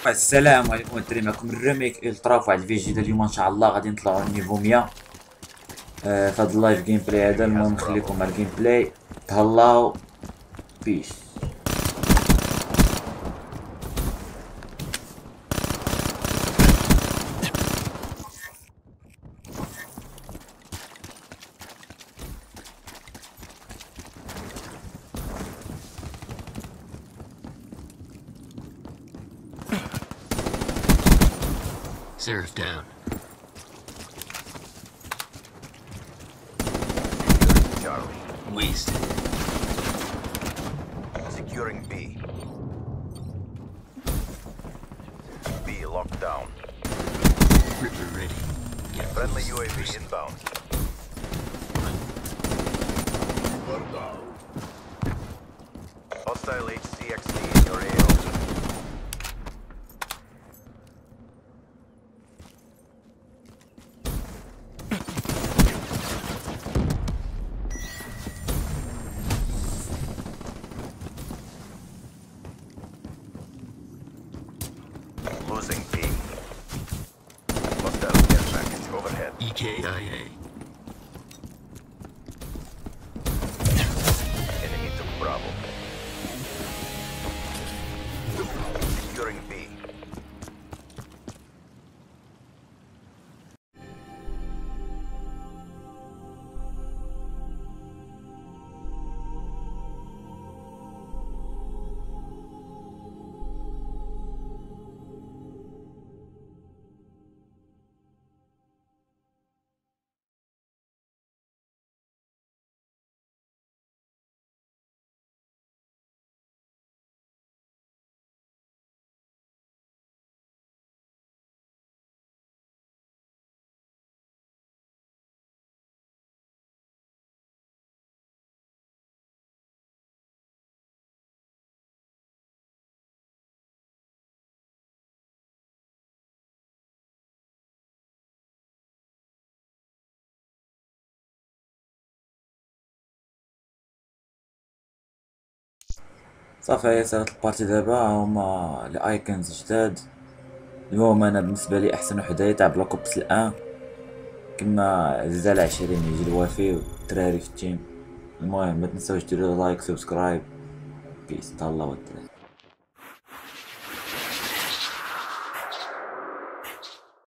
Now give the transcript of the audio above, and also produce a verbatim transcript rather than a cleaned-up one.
السلام عليكم الدراري، معكم الرميك الترا في واحد الفيديو جديد. اليوم ان شاء الله غادي نطلعوا النيفو مية آه في هذا اللايف جيم بلاي هذا. المهم نخليكم مع الجيم بلاي، تهلاو بيس. Seraph down. Charlie. Wasted. Securing B. B locked down. Ripper ready. Get Friendly close U A V first. inbound. Hostile H C X D in your A O. Losing B. Hostile care package overhead. E K I A. Enemy took Bravo. Securing B. صافي هي صارت البارتي دابا، هما الايكونز جداد. المهم انا بالنسبه لي احسن وحده تاع بلاك اوبس الان، كما زال عشرين يجي الوافي والدراري في التيم. المهم ما تنساوش ديروا لايك سبسكرايب. بيس، تهلاو الدراري.